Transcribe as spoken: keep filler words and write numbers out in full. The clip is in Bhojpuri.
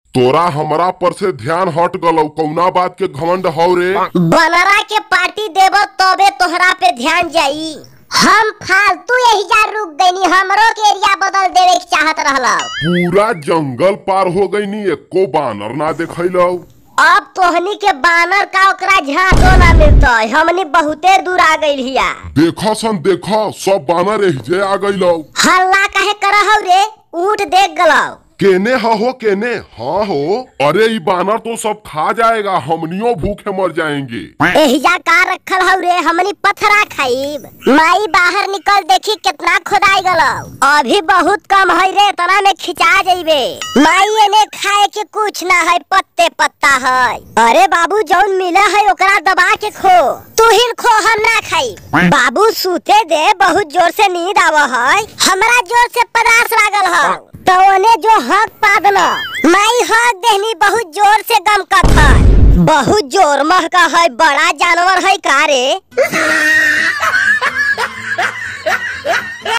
तोरा हमरा पर से ध्यान हट गलो, कौना बात के घमंड हौ रे? बनरा के पार्टी देबो तबे तोहरा पे ध्यान जाई। हम फालतू यही जा रुक गईनी, हमरो के एरिया बदल देवे के चाहत रहला। पूरा जंगल पार हो गईनी, एको बानर ना देखैलो। अब तोहनी के बानर का ओकरा झांको ना मिलता, हमनी बहुते दूर आ गइल हिया। देखो सन देखो, सब बानर एहिजे आ गइलो। हल्ला काहे करहौ रे? ऊंट देख गलो। केने हो हो केने? हाँ हो। अरे ये बानर तो सब खा जाएगा, हमनियों भूखे मर जाएंगे। एहिजा का रखल हौ रे? हमनी पथरा खाइब। माई बाहर निकल देखी कितना खोदाई गलो। अभी बहुत कम है रे, तना में खिंचा जाइबे। माई एने खाए के कुछ ना है, पत्ते पत्ता है। अरे बाबू जौन मिला है ओकरा दबा के खो। तू ही खो, हम ना खाई। बाबू सूते दे, बहुत जोर से नींद आवा है। हमरा जोर से पदार्थ लागल है तो ओने जो हक पादना। माई हक देहनी बहुत जोर से गमकत है। बहुत जोर महका है, बड़ा जानवर है का रे?